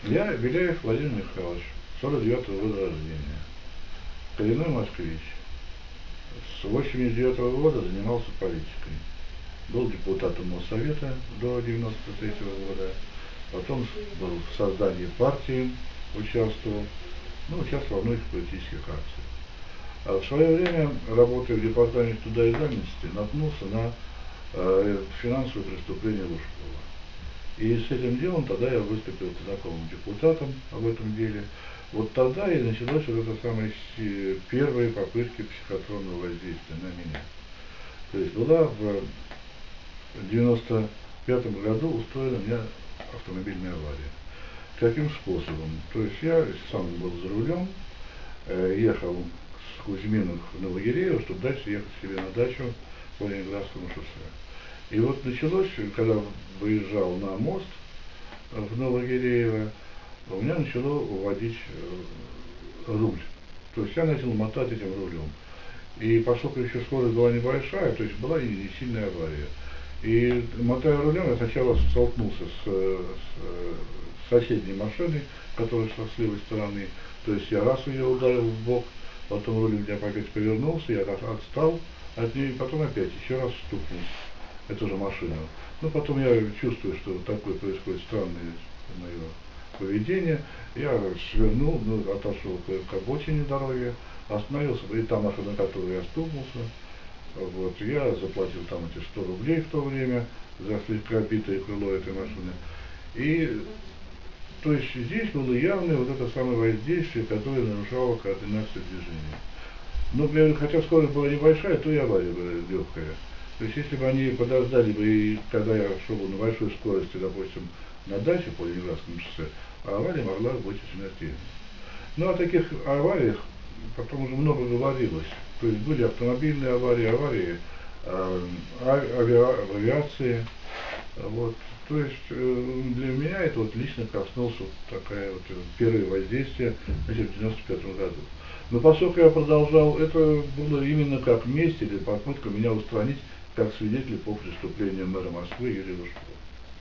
Я Беляев Владимир Михайлович, 49-го года рождения, коренной москвич. С 89-го года занимался политикой. Был депутатом Моссовета до 93-го года, потом был в создании партии, участвовал, участвовал во многих политических акциях. А в свое время, работая в департаменте труда и занятости, наткнулся на финансовое преступление Лужкова. И с этим делом тогда я выступил знакомым депутатом об этом деле. Вот тогда и началась вот эта самая первые попытки психотронного воздействия на меня. То есть была в 95 году устроена у меня автомобильная авария. Каким способом? То есть я сам был за рулем, ехал с Кузьминых в Новогиреево, чтобы дальше ехать себе на дачу по Ленинградскому шоссе. И вот началось, когда выезжал на мост в Новогиреево, у меня начало уводить руль. То есть я начал мотать этим рулем. И поскольку еще скорость была небольшая, то есть была и не сильная авария. И мотая рулем, я сначала столкнулся с соседней машиной, которая шла с левой стороны. То есть я раз ее ударил в бок, потом руль у меня опять повернулся, я отстал от нее, и потом опять еще раз стукнул. Это же машина. Потом я чувствую, что вот такое происходит странное мое поведение. Я свернул, отошел к обочине дороги, остановился, и та машина, на которую я стукнулся, вот, я заплатил там эти 100 рублей в то время за слегка битое крыло этой машины. И то есть здесь было явное вот это самое воздействие, которое нарушало координацию движения. Говорю, хотя скорость была небольшая, то и авария была легкая. То есть если бы они подождали бы, и когда я шел на большой скорости, допустим, на даче по Ленинградскому шоссе, авария могла быть смертельной. О таких авариях потом уже много говорилось. То есть были автомобильные аварии, аварии в авиации. Вот. То есть для меня это вот лично коснулся такая вот первое воздействие в 95 году. Но поскольку я продолжал, это было именно как месть или попытка меня устранить как свидетеля по преступлению мэра Москвы Юрия Лужкова.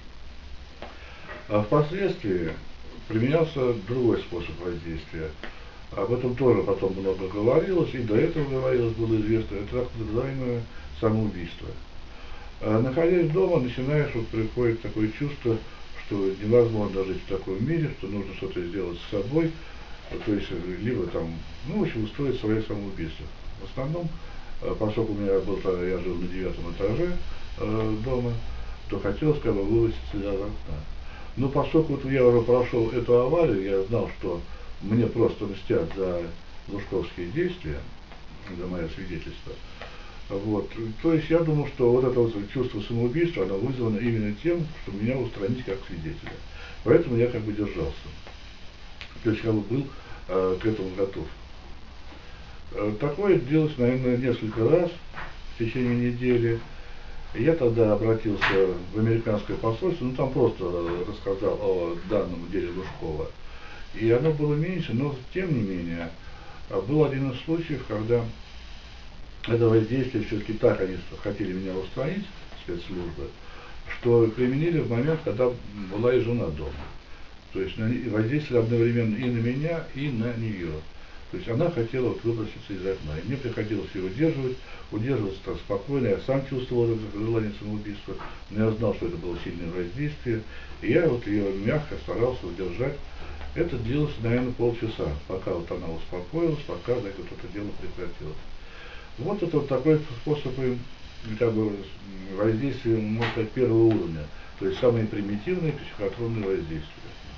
А впоследствии применялся другой способ воздействия. Об этом тоже потом много говорилось, и до этого говорилось, было известно, это так называемое самоубийство. Находясь дома, начинаешь, вот приходит такое чувство, что невозможно жить в таком мире, что нужно что-то сделать с собой, то есть либо там, в общем, устроить свое самоубийство. В основном, поскольку у меня был, я жил на 9-м этаже дома, то хотелось как бы выброситься из окна. Но поскольку вот я уже прошел эту аварию, я знал, что мне просто мстят за лужковские действия, за мое свидетельство. Вот. То есть я думал, что вот это вот чувство самоубийства, оно вызвано именно тем, чтобы меня устранить как свидетеля. Поэтому я как бы держался. То есть я был к этому готов. Такое делалось, наверное, несколько раз в течение недели. Я тогда обратился в американское посольство, там просто рассказал о данном деле Лужкова. И оно было меньше, но тем не менее, был один из случаев, когда это воздействие все-таки так они хотели меня устранить, спецслужбы, что применили в момент, когда была и жена дома. То есть воздействовали одновременно и на меня, и на нее. То есть она хотела вот выброситься из окна. И мне приходилось ее удерживаться так спокойно. Я сам чувствовал это желание самоубийства, но я знал, что это было сильное воздействие. И я вот ее мягко старался удержать. Это длилось, наверное, полчаса, пока вот она успокоилась, пока вот это дело прекратилось. Вот это вот такой способ как бы воздействия, можно сказать, первого уровня. То есть самые примитивные психотронные воздействия.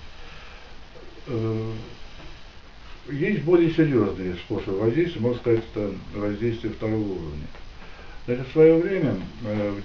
Есть более серьезные способы воздействия, можно сказать, это воздействие второго уровня. Значит, в свое время, в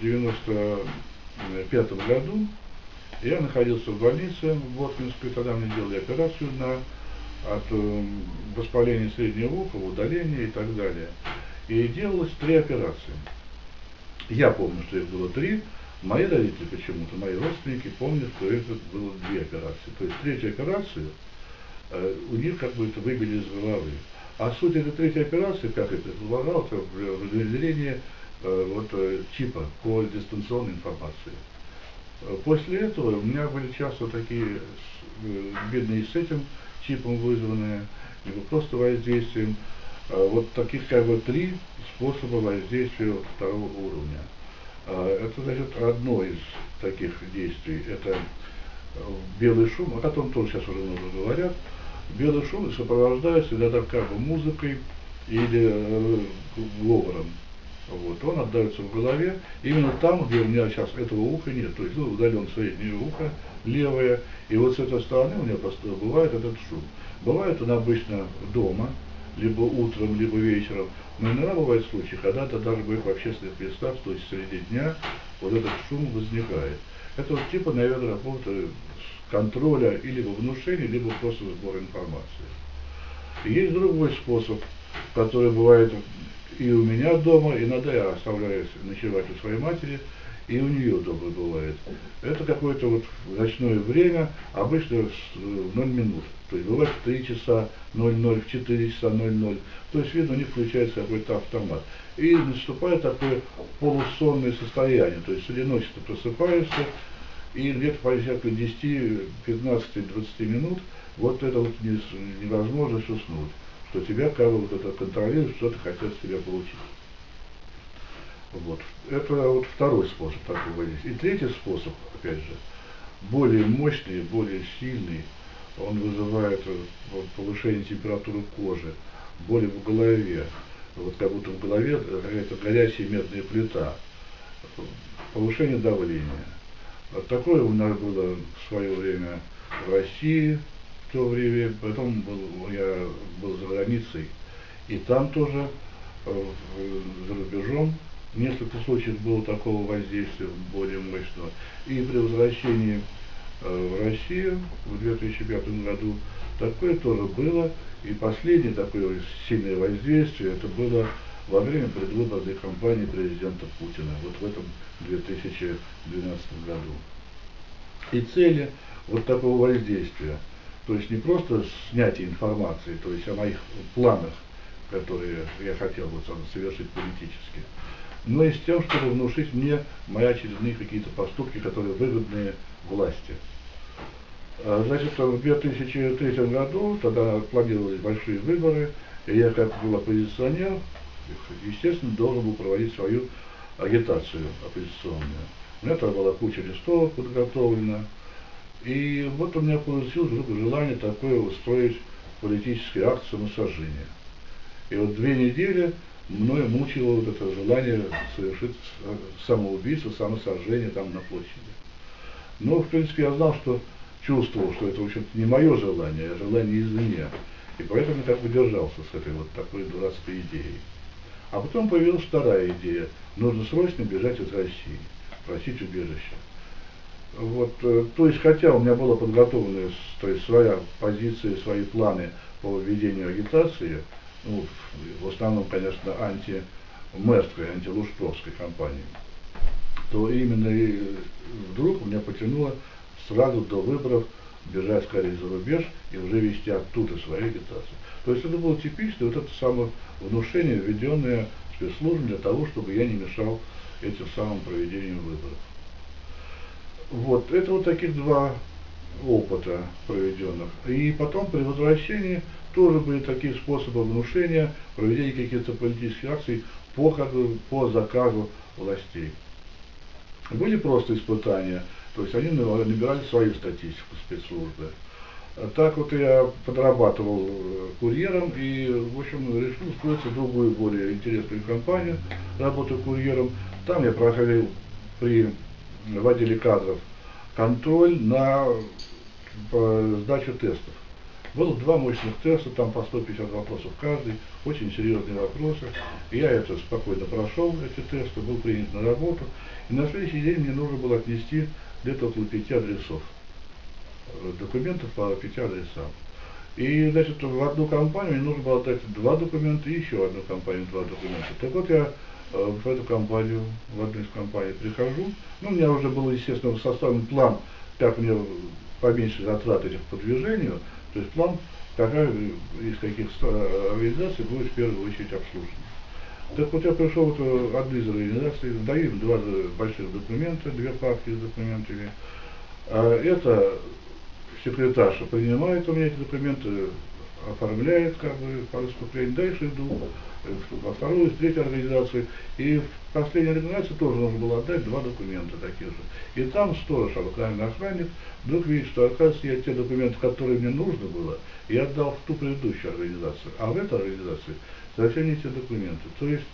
95 году, я находился в больнице в Воткинской, тогда мне делали операцию от воспаления среднего уха, удаления и так далее. И делалось 3 операции. Я помню, что их было 3. Мои родители почему-то, мои родственники помнят, что это было 2 операции. То есть 3-ю операцию у них как бы это выбили из головы. А суть этой 3-й операции, как я предполагал, это внедрение чипа по дистанционной информации. После этого у меня были часто такие бедные с этим чипом вызванные, либо просто воздействием. Вот таких как бы три способа воздействия вот второго уровня. Это, значит, одно из таких действий, это белый шум, о котором тоже сейчас уже много говорят. Белый шум сопровождается иногда как бы музыкой или говором. Вот, он отдается в голове, именно там, где у меня сейчас этого уха нет, то есть удален среднее ухо, левое, и вот с этой стороны у меня просто бывает этот шум. Бывает он обычно дома, либо утром, либо вечером, но иногда бывают случаи, когда это даже бывает в общественных местах, то есть среди дня вот этот шум возникает. Это вот типа, наверное, работа контроля или внушения, либо просто сбора информации. И есть другой способ, который бывает и у меня дома, иногда я оставляюсь ночевать у своей матери, и у нее дома бывает. Это какое-то вот ночное время, обычно в 0 минут. То есть бывает в 3 часа 00, в 4 часа 00. То есть видно, у них включается какой-то автомат. И наступает такое полусонное состояние. То есть среди ночи ты просыпаешься, и где-то по порядка 10, 15, 20 минут вот это вот невозможность уснуть, что тебя как бы вот это контролирует, что-то хотят с тебя получить. Вот. Это вот второй способ такого есть. И третий способ, опять же, более мощный, более сильный, он вызывает вот, повышение температуры кожи, боли в голове, вот как будто в голове это горячая медная плита, повышение давления. Вот такое у нас было в свое время в России, в то время, потом я был за границей, и там тоже, за рубежом, несколько случаев было такого воздействия более мощного. И при возвращении в Россию в 2005 году такое тоже было. И последнее такое сильное воздействие, это было во время предвыборной кампании президента Путина, вот в этом 2012 году. И цели вот такого воздействия, то есть не просто снятие информации, то есть о моих планах, которые я хотел бы совершить политически, но и с тем, чтобы внушить мне мои очередные какие-то поступки, которые выгодные власти. Значит, в 2003 году, тогда планировались большие выборы, и я как был оппозиционер, естественно, должен был проводить свою агитацию оппозиционную. У меня там была куча листовок подготовлена, и вот у меня получилось вдруг желание такое устроить политический акт самосожжения. И вот 2 недели мною мучило вот это желание совершить самоубийство, самосожжение там на площади. Но, в принципе, я знал, что чувствовал, что это, в общем-то, не мое желание, а желание извне. И поэтому я так бы держался с этой вот такой дурацкой идеей. А потом появилась вторая идея. Нужно срочно бежать из России, просить убежища. Вот, то есть, хотя у меня была подготовлена, то есть, своя позиция, свои планы по ведению агитации, ну, в основном, конечно, антимэрской, антилужковской кампании, то именно и вдруг меня потянуло сразу до выборов бежать скорее за рубеж и уже вести оттуда свою агитацию. То есть это было типичное вот это самовнушение, введенное спецслужбами для того, чтобы я не мешал этим самым проведению выборов. Вот, это вот таких два опыта проведенных. И потом при возвращении тоже были такие способы внушения, проведения каких-то политических акций по заказу властей. Были просто испытания, то есть они набирали свою статистику спецслужбы. Так вот я подрабатывал курьером и, в общем, решил устроиться в другую, более интересную компанию, работаю курьером. Там я проходил в отделе кадров контроль на сдачу тестов. Было 2 мощных теста, там по 150 вопросов каждый, очень серьезные вопросы. И я это спокойно прошел, эти тесты, был принят на работу. И на следующий день мне нужно было отнести где-то около 5 адресов, документов по 5 адресам. И, значит, в одну компанию мне нужно было отдать 2 документа, и еще одну компанию 2 документа. Так вот я в эту компанию, в одну из компаний прихожу, ну, у меня уже был, естественно, составлен план, как мне поменьше затрат этих по движению, то есть план, какая из каких организаций будет в первую очередь обслужена. Так вот я пришел вот одну из организаций, даю им два больших документа, две папки с документами. Это секретарша принимает у меня эти документы, оформляет как бы по распределению, дальше иду во вторую, в третью организацию. И в последней организации тоже нужно было отдать два документа таких же. И там сторож, обыкновенный охранник, вдруг видит, что, оказывается, я те документы, которые мне нужно было, я отдал в ту предыдущую организацию. А в этой организации совсем не те документы. То есть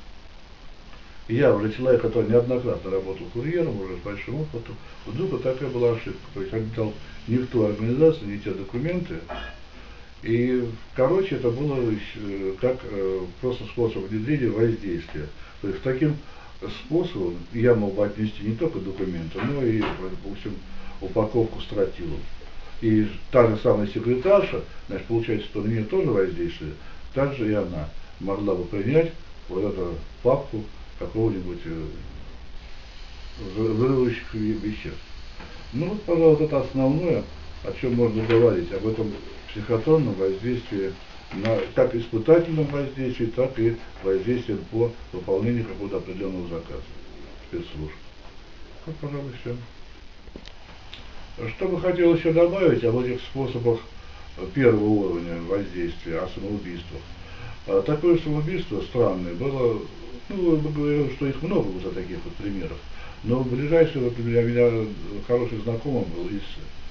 я уже человек, который неоднократно работал курьером, уже с большим опытом, вдруг вот такая была ошибка. То есть он дал не в ту организацию, не те документы. И, короче, это было как просто способ внедрения воздействия. То есть таким способом я мог бы отнести не только документы, но и, допустим, упаковку с тротилом. И та же самая секретарша, значит, получается, что на нее тоже воздействие, также и она могла бы принять вот эту папку какого-нибудь взрывающих веществ. Ну вот, пожалуй, это основное, о чем можно говорить, об этом психотронном воздействии, как испытательном воздействии, так и воздействием по выполнению какого-то определенного заказа спецслужб. Вот, пожалуй, все. Что бы хотел еще добавить об этих способах первого уровня воздействия, о самоубийствах. Такое самоубийство странное было, ну, я бы говорил, что их много уже таких вот примеров. Но ближайший вот для меня хороший знакомый был из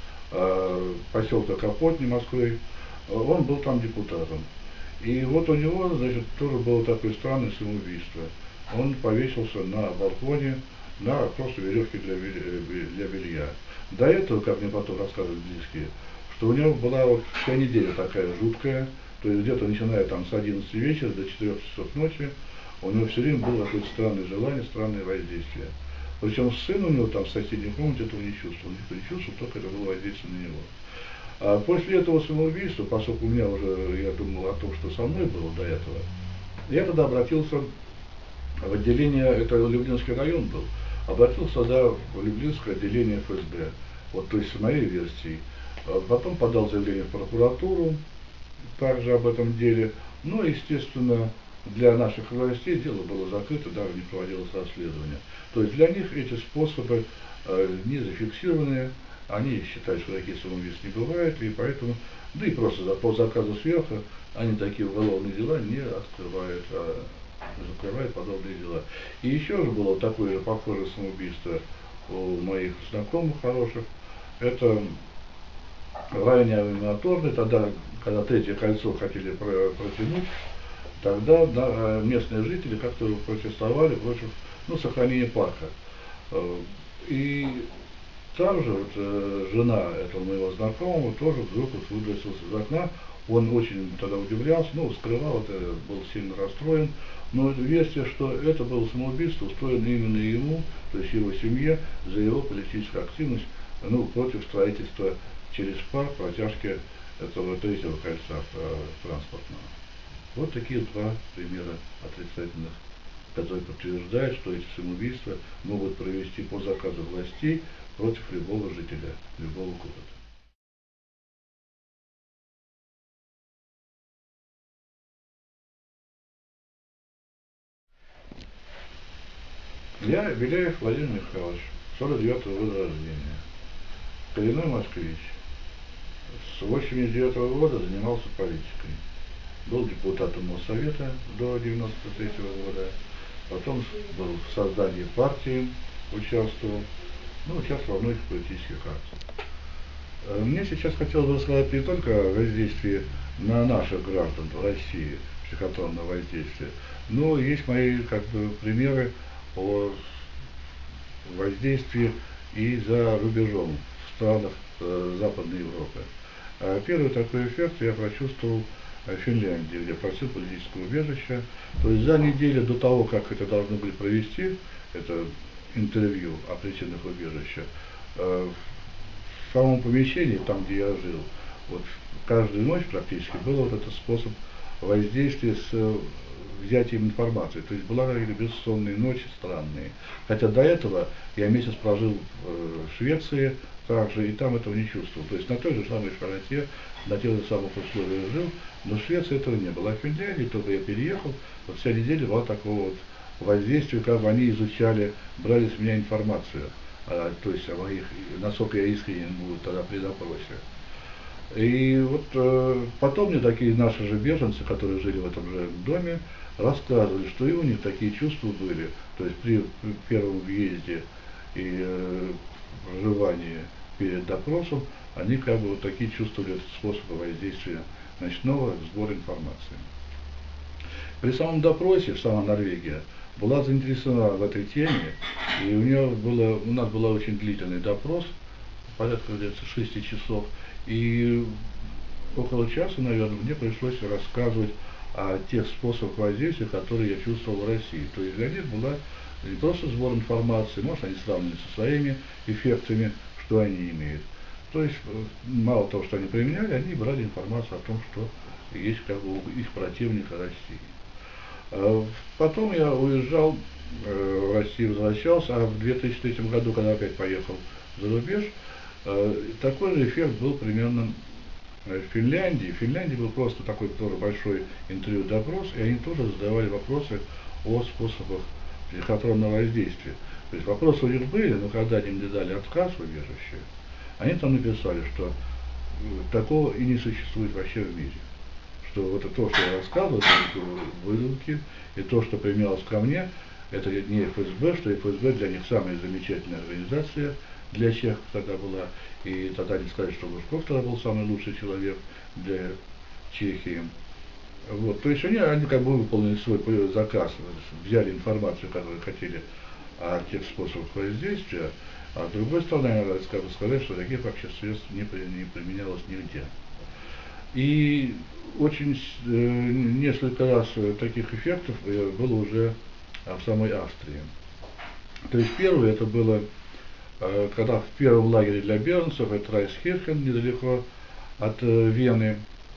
поселка Капотни Москвы, он был там депутатом. И вот у него, значит, тоже было такое странное самоубийство. Он повесился на балконе на просто веревке для белья. До этого, как мне потом рассказывали близкие, что у него была вот вся неделя такая жуткая, то есть где-то начиная там с 11 вечера до 4 часов ночи, у него все время было какое-то странное желание, странное воздействие. Причем сын у него там в соседней комнате этого не чувствовал, никто не чувствовал, только это было воздействие на него. А после этого самоубийства, поскольку у меня уже, я думал о том, что со мной было до этого, я тогда обратился в отделение, это Люблинский район был, обратился тогда в Люблинское отделение ФСБ, вот то есть с моей версией. Потом подал заявление в прокуратуру, также об этом деле. Ну, естественно, для наших властей дело было закрыто, даже не проводилось расследование. То есть для них эти способы не зафиксированные, они считают, что таких самоубийств не бывает, и поэтому, да и просто по заказу сверху, они такие уголовные дела не открывают, закрывают подобные дела. И еще же было такое похожее самоубийство у моих знакомых хороших. Это в районе Авиамоторной, тогда, когда третье кольцо хотели протянуть, тогда местные жители как-то протестовали против сохранения парка. И там же вот, жена этого моего знакомого тоже вдруг вот выбросилась из окна. Он очень тогда удивлялся, скрывал это, был сильно расстроен. Но версия, что это было самоубийство, устроено именно ему, то есть его семье, за его политическую активность, против строительства через парк протяжки этого третьего кольца транспортного. Вот такие два примера отрицательных, которые подтверждают, что эти самоубийства могут провести по заказу властей против любого жителя, любого города. Я Беляев Владимир Михайлович, 49-го года рождения, коренной москвич. С 89-го года занимался политикой. Был депутатом Моссовета до 93-го года, потом был в создании партии, участвовал, участвовал в многих политических акциях. Мне сейчас хотелось бы рассказать не только о воздействии на наших граждан в России, психотронного воздействия, но есть мои примеры о воздействии и за рубежом, в странах Западной Европы. Первый такой эффект я прочувствовал в Финляндии, где просил политического убежища. То есть за неделю до того, как это должны были провести, это интервью о причинах убежища, в самом помещении, там, где я жил, вот каждую ночь практически был вот этот способ воздействия с взятием информации. То есть была какие-то бессонные ночи странные. Хотя до этого я месяц прожил в Швеции, также и там этого не чувствовал. То есть на той же самой широте, на тех же самых условиях жил, но в Швеции этого не было. А в Финляндии, только я переехал, вот вся неделя была такого вот воздействия, как бы они изучали, брали с меня информацию, то есть о моих, насколько я искренен буду тогда при допросе. И вот потом мне такие наши же беженцы, которые жили в этом же доме, рассказывали, что и у них такие чувства были, то есть при первом въезде и проживании перед допросом, они как бы вот такие чувствовали способы воздействия ночного сбора информации. При самом допросе сама Норвегия была заинтересована в этой теме, и у нас был очень длительный допрос, порядка где-то 6 часов, и около часа, наверное, мне пришлось рассказывать о тех способах воздействия, которые я чувствовал в России. То есть для них была не просто сбор информации, может, они сравнивали со своими эффектами, что они имеют. То есть мало того, что они применяли, они брали информацию о том, что есть как бы у их противника России. Потом я уезжал в Россию, возвращался, а в 2003 году, когда опять поехал за рубеж, такой же эффект был примерно в Финляндии. В Финляндии был просто такой тоже большой интервью-допрос, и они тоже задавали вопросы о способах психотронного воздействия. То есть вопросы у них были, но когда они мне дали отказ убежище, они там написали, что такого и не существует вообще в мире. Что вот то, что я рассказывал, это выдумки, и то, что применялось ко мне, это не ФСБ, что ФСБ для них самая замечательная организация, для чехов тогда была, и тогда не сказать, что Лужков тогда был самый лучший человек для Чехии. Вот, то есть они как бы выполнили свой заказ, взяли информацию, которую хотели о тех способах воздействия, а с другой стороны, надо сказать, что таких вообще средств не применялось нигде. И очень несколько раз таких эффектов было уже в самой Австрии. То есть первое это было, когда в первом лагере для беженцев, это Райскирхен, недалеко от Вены,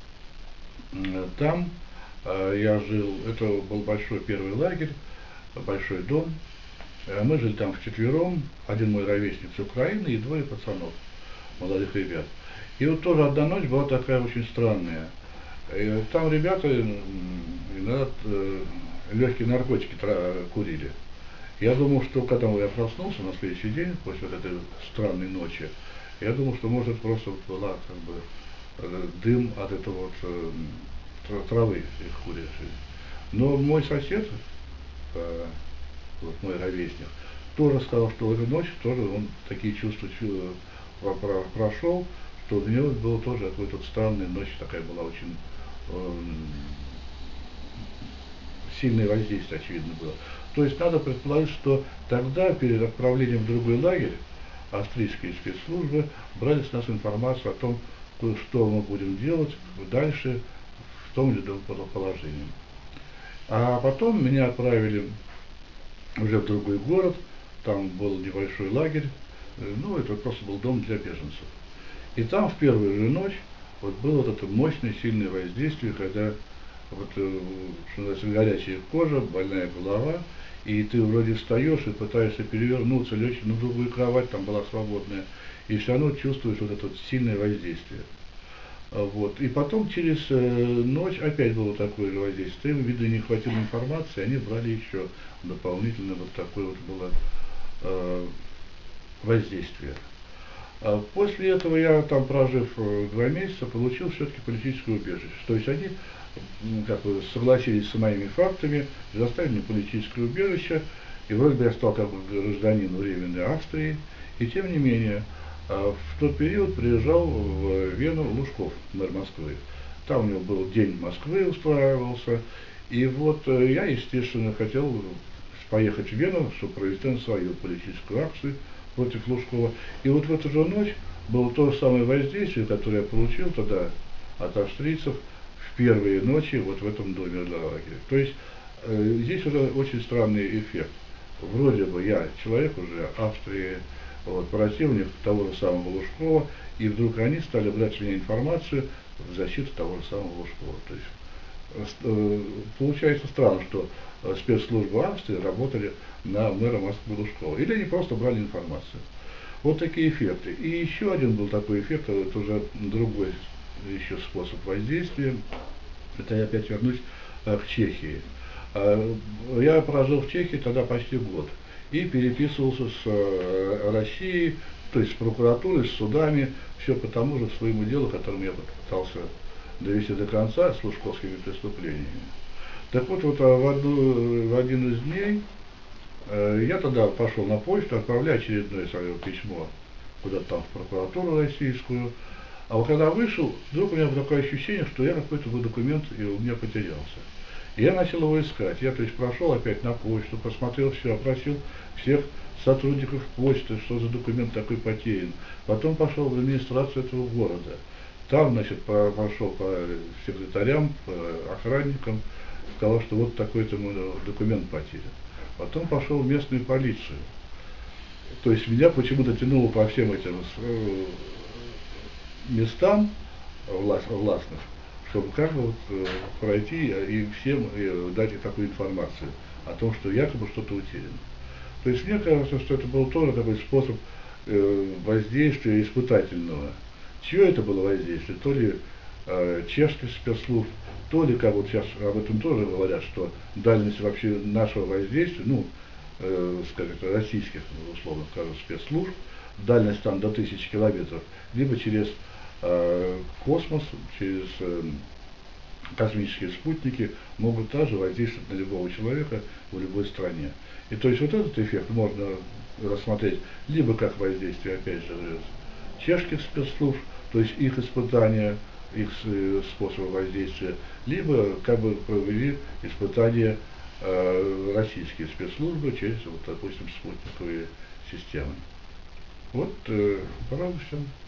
там я жил, это был большой первый лагерь, большой дом. Мы жили там вчетвером, один мой ровесник с Украины и двое пацанов, молодых ребят. И вот тоже одна ночь была такая очень странная. И там ребята иногда легкие наркотики курили. Я думал, что когда я проснулся на следующий день, после вот этой странной ночи, я думал, что может просто вот была как бы дым от этого вот травы их курящей. Но мой сосед, вот мой ровесник, тоже сказал, что в эту ночь тоже он такие чувства прошел, что для него было тоже какая-то странная ночь, такая была очень сильное воздействие, очевидно, было. То есть надо предположить, что тогда, перед отправлением в другой лагерь, австрийские спецслужбы брали с нас информацию о том, что мы будем делать дальше в том или другом положении. А потом меня отправили уже в другой город, там был небольшой лагерь, ну это просто был дом для беженцев. И там в первую же ночь вот было вот это мощное, сильное воздействие, когда вот, что называется, горячая кожа, больная голова, и ты вроде встаешь и пытаешься перевернуться, лечь на другую кровать, там была свободная, и все равно чувствуешь вот это вот сильное воздействие. Вот. И потом через ночь опять было такое же воздействие. Им, видно, не хватило информации, они брали еще дополнительно вот такое вот было воздействие. После этого я там, прожив 2 месяца, получил все-таки политическое убежище. То есть они как бы согласились с моими фактами, заставили мне политическое убежище, и вроде бы я стал как бы гражданином временной Австрии, и тем не менее, в тот период приезжал в Вену Лужков, мэр Москвы. Там у него был День Москвы, устраивался, и вот я, естественно, хотел поехать в Вену, чтобы провести свою политическую акцию против Лужкова. И вот в эту же ночь было то же самое воздействие, которое я получил тогда от австрийцев в первые ночи вот в этом доме для лагеря. То есть здесь уже очень странный эффект. Вроде бы я человек уже Австрии, вот, противник того же самого Лужкова, и вдруг они стали брать с меня информацию в защиту того же самого Лужкова. То есть получается странно, что спецслужбы Австрии работали на мэра Москвы Лужкова. Или они просто брали информацию. Вот такие эффекты. И еще один был такой эффект, это уже другой еще способ воздействия. Это я опять вернусь к Чехии. Я прожил в Чехии тогда почти год и переписывался с Россией, то есть с прокуратурой, с судами, все по тому же своему делу, которым я пытался довести до конца, с лужковскими преступлениями. Так вот, в один из дней я тогда пошел на почту, отправляю очередное свое письмо куда-то там в прокуратуру российскую. А вот когда вышел, вдруг у меня было такое ощущение, что я какой-то документ и у меня потерялся. И я начал его искать. Я, то есть, прошел опять на почту, посмотрел все, опросил всех сотрудников почты, что за документ такой потерян. Потом пошел в администрацию этого города. Там, значит, пошел по секретарям, по охранникам, сказал, что вот такой-то мой документ потерян. Потом пошел в местную полицию. То есть меня почему-то тянуло по всем этим местам властных, чтобы как бы пройти и всем дать такую информацию о том, что якобы что-то утеряно. То есть мне кажется, что это был тоже такой способ воздействия испытательного. Чье это было воздействие? То ли чешских спецслужб, то ли, как вот сейчас об этом тоже говорят, что дальность вообще нашего воздействия, скажем, российских, условно скажем, спецслужб, дальность там до 1000 километров, либо через космос, через космические спутники могут также воздействовать на любого человека в любой стране. И то есть вот этот эффект можно рассмотреть либо как воздействие, опять же, чешских спецслужб, то есть их испытания, их способы воздействия, либо как бы провели испытания российские спецслужбы через, вот, допустим, спутниковые системы. Вот, пожалуй, все.